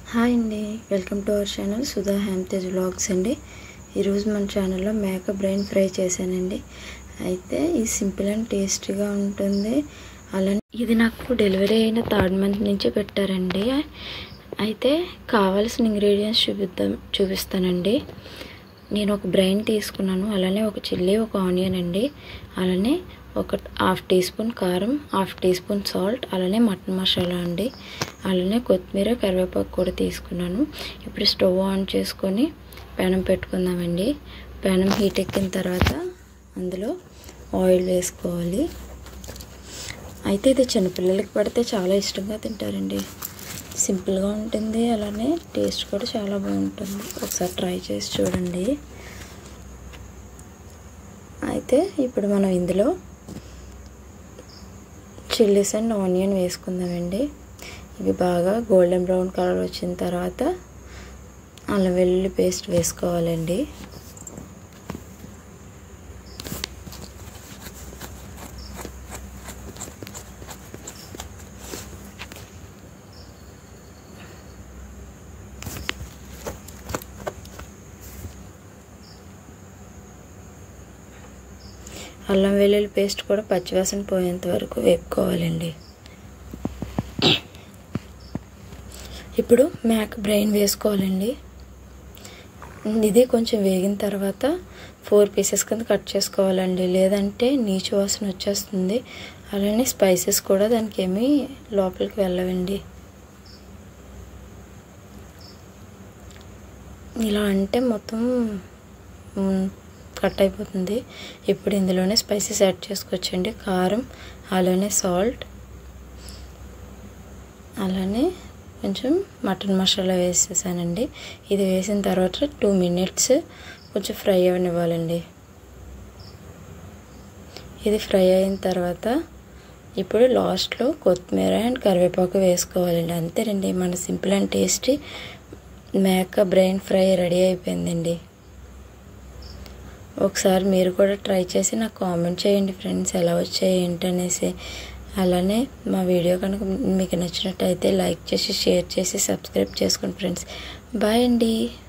Hi అండి, welcome to our channel Sudha Hematej vlogs అండి. ఈరోజు మన ఛానల్లో మేక బ్రెయిన్ ఫ్రై చేశానండి. అయితే ఇది సింపుల్ అండ్ టేస్టీగా ఉంటుంది. అలానే ఇది నాకు డెలివరీ అయిన 3rd మంత్ నుంచి పెట్టారండి. అయితే కావాల్సిన ఇంగ్రీడియంట్స్ చూపిస్తానండి. నేను ఒక బ్రెయిన్ తీసుకున్నాను, అలానే ఒక చిల్లీ, ఒక ఆనియన్ అండి, అలానే ఒక 1/2 టీ స్పూన్ కారం, 1/2 టీ స్పూన్ సాల్ట్, అలానే మటన్ మసాలా అండి, అలానే కొత్తిమీర, కరివేపాకు కూడా తీసుకున్నాను. ఇప్పుడు స్టవ్ ఆన్ చేసుకొని పెనం పెట్టుకుందామండి. పెనం హీట్ ఎక్కిన తర్వాత అందులో ఆయిల్ వేసుకోవాలి. అయితే ఇది చిన్నపిల్లలకి పడితే చాలా ఇష్టంగా తింటారండి. సింపుల్గా ఉంటుంది, అలానే టేస్ట్ కూడా చాలా బాగుంటుంది. ఒకసారి ట్రై చేసి చూడండి. అయితే ఇప్పుడు మనం ఇందులో చిల్లీస్ అండ్ ఆనియన్ వేసుకుందామండి. ఇవి బాగా గోల్డెన్ బ్రౌన్ కలర్ వచ్చిన తర్వాత అల్లం వెల్లుల్లి పేస్ట్ వేసుకోవాలండి. అల్లం వెల్లుల్లి పేస్ట్ కూడా పచ్చివాసన పోయేంత వరకు వేపుకోవాలండి. ఇప్పుడు మేక బ్రెయిన్ వేసుకోవాలండి. ఇది కొంచెం వేగిన తర్వాత 4 పీసెస్ కింద కట్ చేసుకోవాలండి, లేదంటే నీచు వాసన వచ్చేస్తుంది. అలానే స్పైసెస్ కూడా దానికి ఏమీ లోపలికి వెళ్ళవండి. ఇలా అంటే మొత్తం కట్ అయిపోతుంది. ఇప్పుడు ఇందులోనే స్పైసెస్ యాడ్ చేసుకోవచ్చండి. కారం, అలానే సాల్ట్, అలానే కొంచెం మటన్ మసాలా వేసేసానండి. ఇది వేసిన తర్వాత 2 మినిట్స్ కొంచెం ఫ్రై అవనివ్వాలండి. ఇది ఫ్రై అయిన తర్వాత ఇప్పుడు లాస్ట్లో కొత్తిమీర అండ్ కరివేపాకు వేసుకోవాలండి. అంతేనండి, మన సింపుల్ అండ్ టేస్టీ మేక బ్రెయిన్ ఫ్రై రెడీ అయిపోయిందండి. ఒకసారి మీరు కూడా ట్రై చేసి నాకు కామెంట్ చేయండి ఫ్రెండ్స్, ఎలా వచ్చాయి ఏంటనేసి. అలానే మా వీడియో కనుక మీకు నచ్చినట్టయితే లైక్ చేసి, షేర్ చేసి, సబ్స్క్రైబ్ చేసుకోండి ఫ్రెండ్స్. బాయ్ అండి.